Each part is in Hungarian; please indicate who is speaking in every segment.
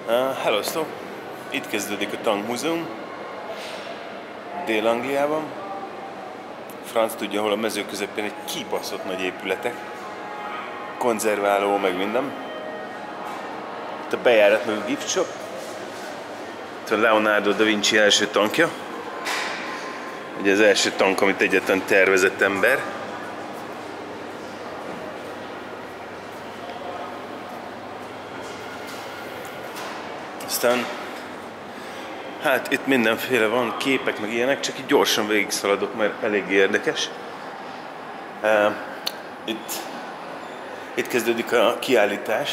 Speaker 1: Hello, stop! Itt kezdődik a Tankmúzeum, Dél-Angliában. Franc tudja, hol a mező közepén egy kibaszott nagy épületek, konzerváló, meg minden. Itt a bejárat meg a gift shop. Itt van Leonardo da Vinci első tankja. Ugye az első tank, amit egyetlen tervezett ember. Aztán, hát itt mindenféle van, képek meg ilyenek, csak így gyorsan végig szaladok, mert elég érdekes. Itt kezdődik a kiállítás.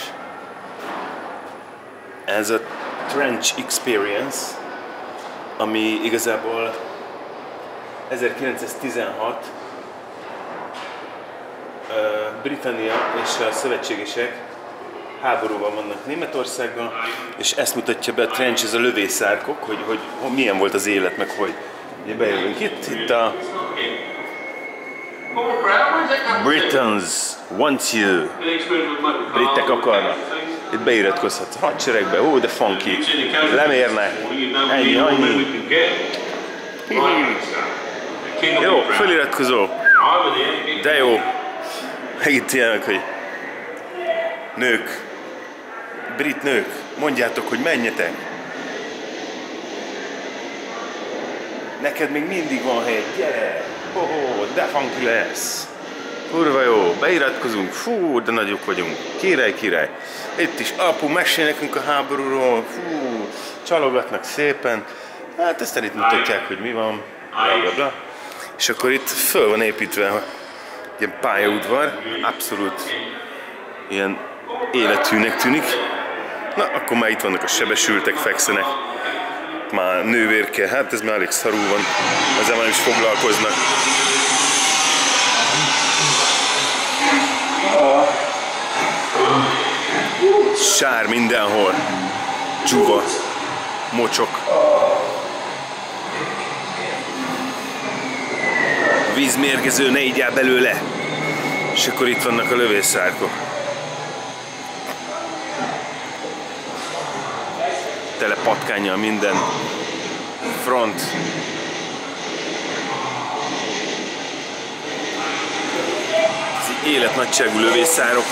Speaker 1: Ez a Trench Experience, ami igazából 1916 Britannia és a szövetségesek háborúban vannak Németországban, és ezt mutatja be a trench, ez a lövészárkok, hogy milyen volt az élet, meg hogy. Ugye bejövünk itt a Britons want you. Britek akarnak. Itt beiratkozhatsz a hadseregbe, ó, de funky. Lemérnek. Ennyi, annyi. Jó, feliratkozó. De jó. Meg itt ilyenek, hogy nők, brit nők, mondjátok, hogy menjetek. Neked még mindig van hely, gyere. De funky lesz. Kurva jó, beiratkozunk, fú, de nagyok vagyunk. Király, király. Itt is apu mesél nekünk a háborúról, fú, csalogatnak szépen. Hát ezt itt mutatják, hogy mi van, bla bla bla. És akkor itt föl van építve ilyen pályaudvar, abszolút ilyen életűnek tűnik. Na, akkor már itt vannak a sebesültek, fekszenek. Már nővérke, hát ez már elég szarul van, ezzel már is foglalkoznak. Sár mindenhol, dzsuva, mocsok. Vízmérgező, ne igyál belőle. És akkor itt vannak a lövészárkok. Tele patkánnyal minden. Front. Ez életnagyságú lövészárok.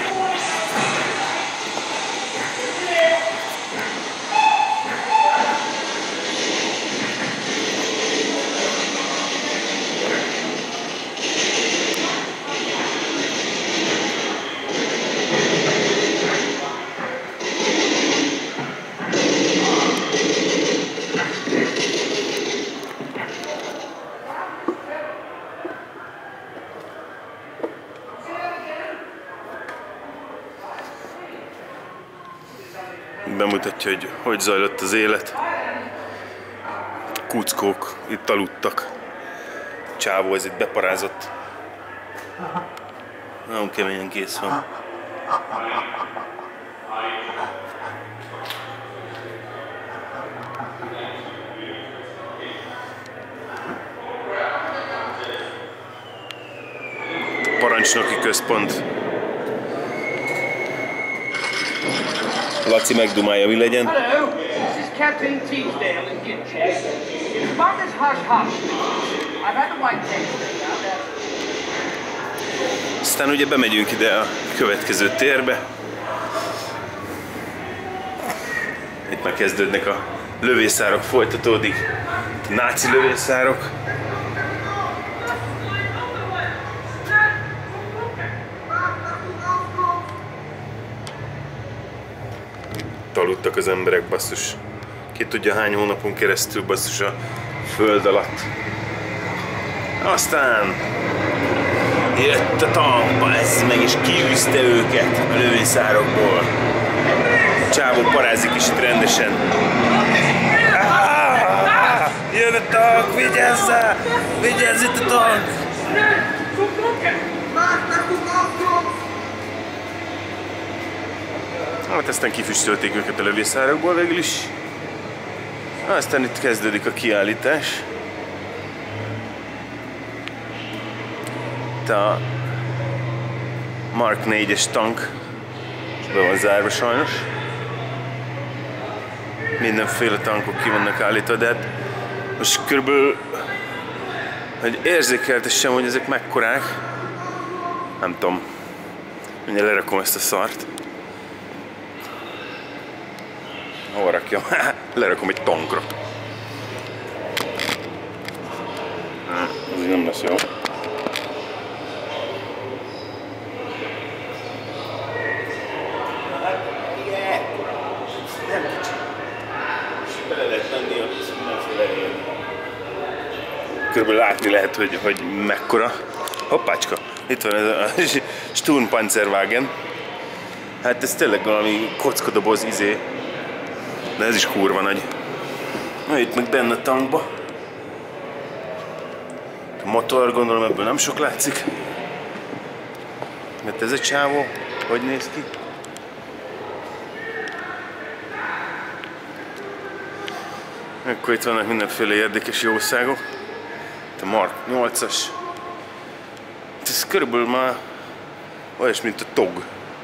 Speaker 1: Bemutatja, hogy zajlott az élet. Kuckók itt aludtak. Csávó ez itt beparázott. Nagyon keményen kész van. Parancsnoki központ. Laci megdumálja, mi legyen.
Speaker 2: Hello, this is Captain Teasdale in Gitcheck. About this hush-hush, I've had a white taste now that...
Speaker 1: Aztán ugye bemegyünk ide a következő térbe. Itt már kezdődnek a lövészárok, folytatódik. Náci lövészárok. Aludtak az emberek, basszus. Ki tudja hány hónapon keresztül, basszus, a föld alatt. Aztán jött a tank, ez meg is kiűzte őket a lövészárokból. Csávó parázik is itt rendesen. Jön a tank, vigyázzál! Vigyázz, itt a tank! Hát aztán kifüstölték őket a lövészárokból végül is. Aztán itt kezdődik a kiállítás. Itt a Mark 4-es tank, és be van zárva sajnos. mindenféle tankok ki vannak állítva, de hát most körülbelül, hogy érzékeltessem, hogy ezek mekkorák, nem tudom, mindjárt lerakom ezt a szart. Hol rakjam? Lerakom egy tankra. Ez nem lesz jó. Körülbelül látni lehet, hogy mekkora. Hoppácska! Itt van ez a Sturmpanzerwagen. Hát ez tényleg valami kockadoboz izé. De ez is kurva nagy. Na itt meg benne a tankba. A motor, gondolom ebből nem sok látszik. Mert ez a csávó, hogy néz ki? Akkor itt vannak mindenféle érdekes jószágok. Itt a Mark 8-as. Ez körülbelül már olyas, mint a TOG.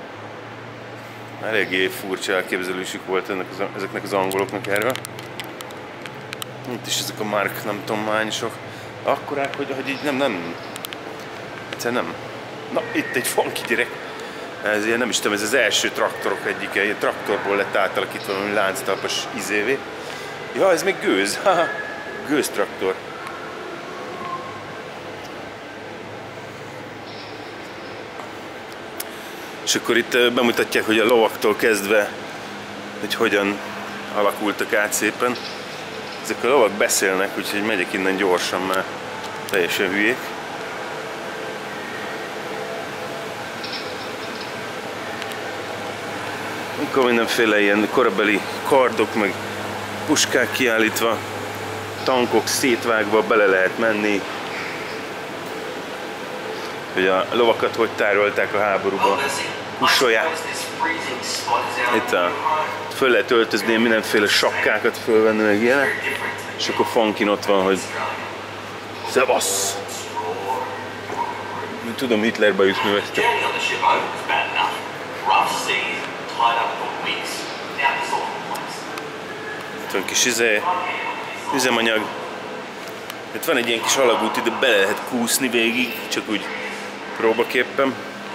Speaker 1: Eléggé furcsa elképzelésük volt ezeknek az angoloknak erről. Itt is ezek a Mark nem tudom hányosok. Akkorák, hogy így nem. Egyszerűen nem. Na, itt egy funky gyerek. Ez ilyen, nem is tudom, ez az első traktorok egyike. Ilyen traktorból lett átalakítva valami lánctalpas izévé. Ja, ez még gőz. Haha, gőztraktor. És akkor itt bemutatják, hogy a lovaktól kezdve, hogy hogyan alakultak át szépen. Ezek a lovak beszélnek, úgyhogy megyek innen gyorsan, mert teljesen hülyék. Akkor mindenféle ilyen korabeli kardok, meg puskák kiállítva, tankok szétvágva, bele lehet menni. Hogy a lovakat hogy tárolták a háborúba, hussolják. Itt föl lehet öltözni, mindenféle sapkákat fölvenni, meg ilyenek. És akkor funkin ott van, hogy szevasz! Tudom, Hitlerbe is művezte. Itt van kis üzemanyag. Itt van egy ilyen kis alagút, ide bele lehet kúszni végig, csak úgy próbaképpen.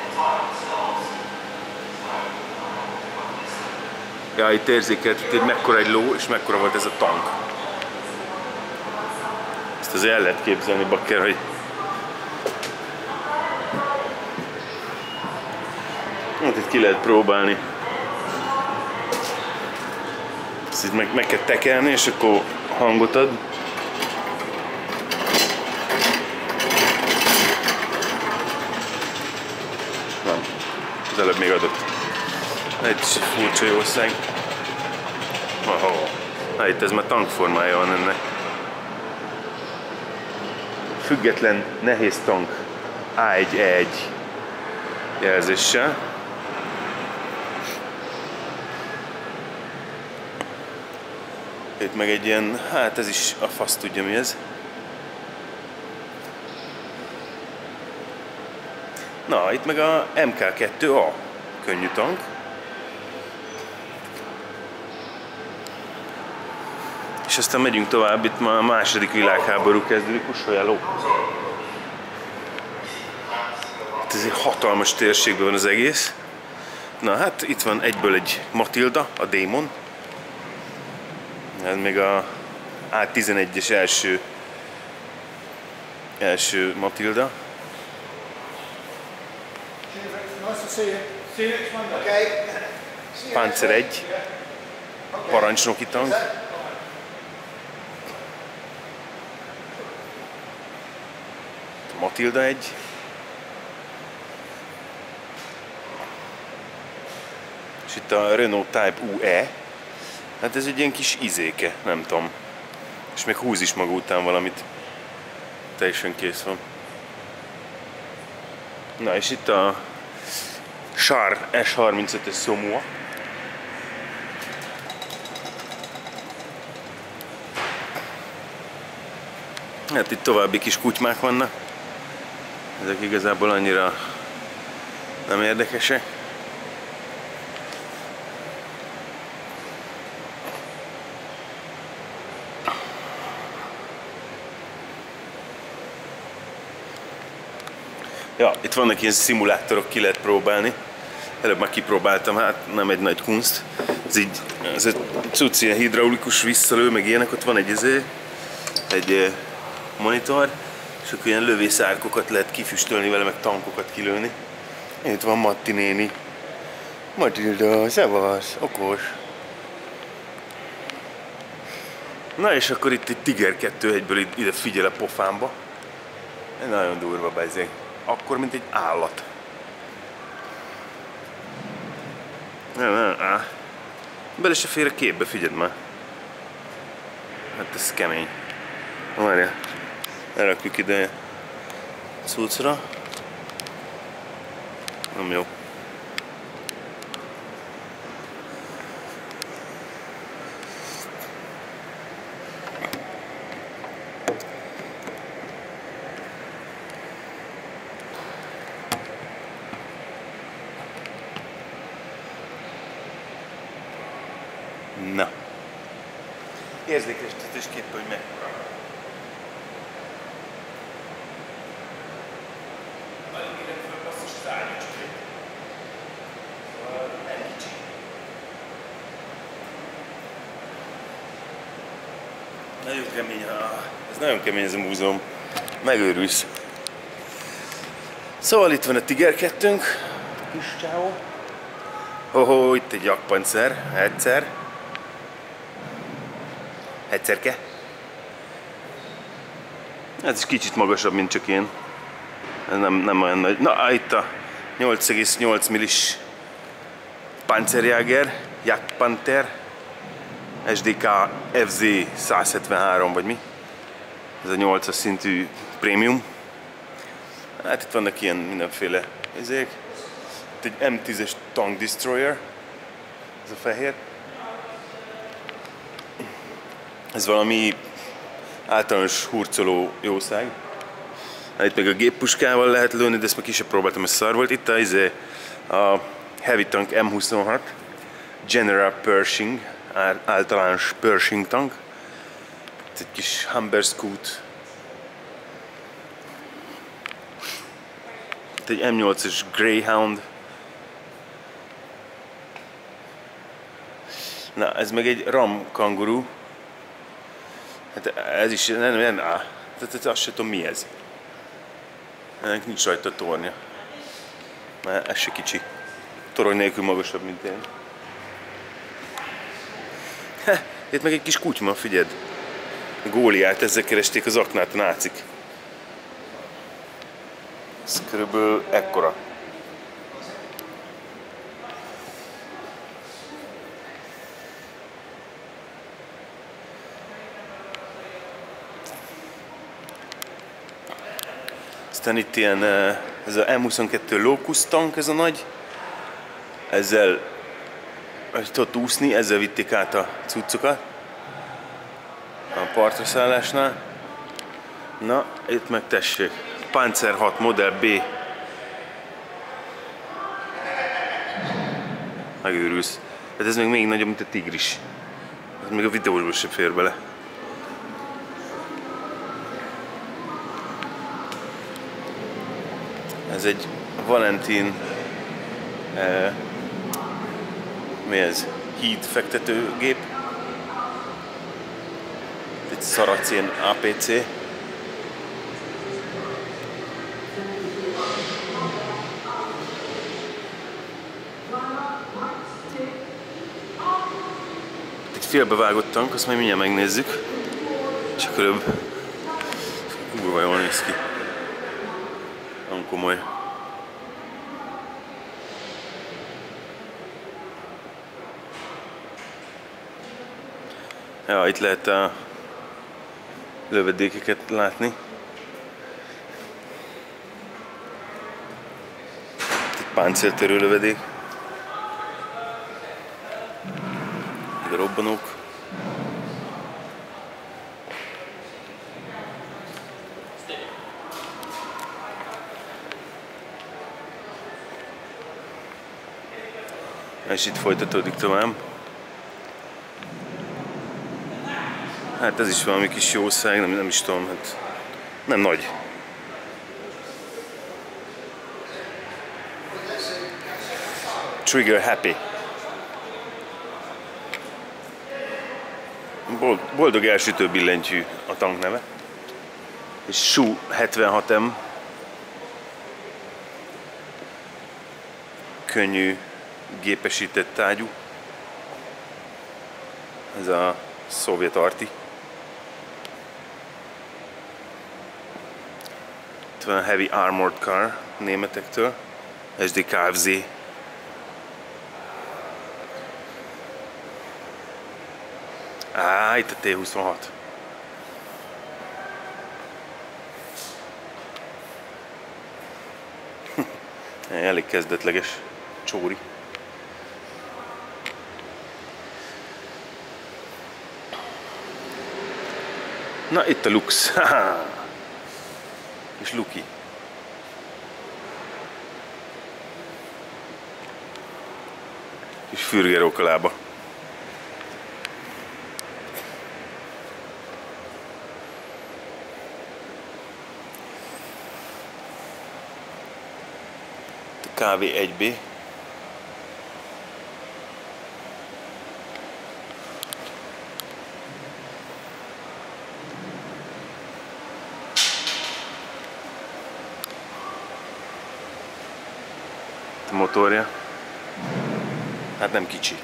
Speaker 1: Ja, itt érzékeltet, hogy mekkora egy ló, és mekkora volt ez a tank. Ezt azért el lehet képzelni, bakker, hogy hát itt ki lehet próbálni. Ezt itt meg kell tekelni, és akkor hangot ad. Nem, az előbb még adott. Egy furcsa jószág. Na itt ez már tankformája van ennek. Független nehéz tank A1E1 jelzéssel. Itt meg egy ilyen, hát ez is a fasz tudja mi ez. Na, itt meg a MK2A könnyű tank. És aztán megyünk tovább, itt már a második világháború kezdődik, hussoljáló. Itt ez egy hatalmas térségben van az egész. Na hát itt van egyből egy Matilda, a Démon. Ez még a A11-es első Matilda. Panzer 1, parancsnoki tank. Matilda 1. És itt a Renault Type UE. Hát ez egy ilyen kis izéke, nem tudom. És még húz is maga után valamit. Teljesen kész van. Na és itt a Char S35-es Somua. Hát itt további kis kutymák vannak. Ezek igazából annyira nem érdekesek. Ja, itt vannak ilyen szimulátorok, ki lehet próbálni. Előbb már kipróbáltam, hát nem egy nagy kunst. Ez egy cucc, ilyen hidraulikus visszalő, meg ilyenek. Ott van egy monitor, és akkor ilyen lövészárkokat lehet kifüstölni vele, meg tankokat kilőni. Itt van Matti néni. Matilda, szevasz, okos. Na és akkor itt egy Tiger 2 egyből ide figyel a pofámba. Nagyon durva bezeg. Akkor, mint egy állat. Bele se fér a képbe, figyeld már. Hát ez kemény. Várjál. Elrakjuk ide cuccra. Nem jó. Na. Érzékeltetésképpen, hogy mekkora. Alig érem föl basszus az árnyacskét. Nem kicsi. Nagyon kemény. Ez nagyon kemény ez a múzeum. Megőrülsz. Szóval itt van a Tiger 2-nk. Kis csávó. Itt egy jakpancer. Egyszerke. Ez is kicsit magasabb, mint csak én. Ez nem olyan nagy. Na, itt a 8,8 millis Panzerjäger, Jagdpanther, SDK FZ 173 vagy mi. Ez a 8-as szintű prémium. Hát itt vannak ilyen mindenféle ezek. Itt egy M10-es Tank Destroyer. Ez a fehér. Ez valami általános hurcoló jószág. Itt meg a géppuskával lehet lőni, de ezt meg ki sem próbáltam, ez szar volt. Itt a Heavy Tank M26 General Pershing, általános Pershing tank. Itt egy kis Humber Scoot. Itt egy M8-es Greyhound. Na, ez meg egy Ram Kanguru. Hát ez is nem azt sem tudom mi ez. Ennek nincs rajta tornya. Mert ez se kicsi. Torony nélkül magasabb, mint én. Itt meg egy kis kutyma, figyeld. A Góliát, ezzel keresték az aknát a nácik. Ez körülbelül ekkora. Aztán itt ilyen, ez a M22 Locust tank, ez a nagy. Ezzel tudott úszni, ezzel vitték át a cuccokat a partra szállásnál. Na, itt meg tessék, Panzer 6 Model B. Megőrülsz. Hát ez még nagyobb, mint a Tigris. Ez még a videósból sem fér bele. Ez egy Valentin mi ez? Híd fektetőgép. Egy Saracen APC. Egy félbevágott tank, azt majd mindjárt megnézzük. Csak előbb kurva jól néz ki. Nem komoly. Ja, itt lehet a lövedékeket látni. Itt egy páncéltörő lövedék. Itt a robbanók. És itt folytatódik tovább. Hát ez is valami kis jószág, nem is tudom, hát nem nagy. Trigger Happy. Boldog elsütő billentyű a tank neve. És Su 76M. Könnyű gépesített tárgyú. Ez a szovjet arti. Itt van a Heavy Armored Car németektől. SD Kfz. Itt a T-26. Elég kezdetleges csóri. Na, itt a Lux. És Luki. Kis fürgerók a lába. KV-1B. A motorja. Hát nem kicsi.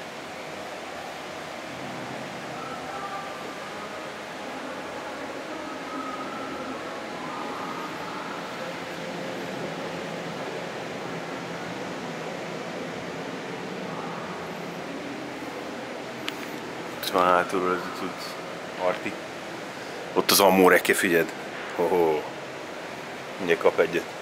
Speaker 1: Van hátulról, ez tud arti. Ott az Amóreke, figyeld. Mindjárt kap egyet.